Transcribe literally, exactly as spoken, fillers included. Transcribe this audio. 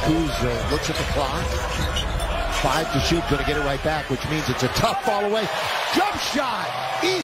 Kuz uh, looks at the clock. Five to shoot, going to get it right back, which means it's a tough fall away. Jump shot! Easy.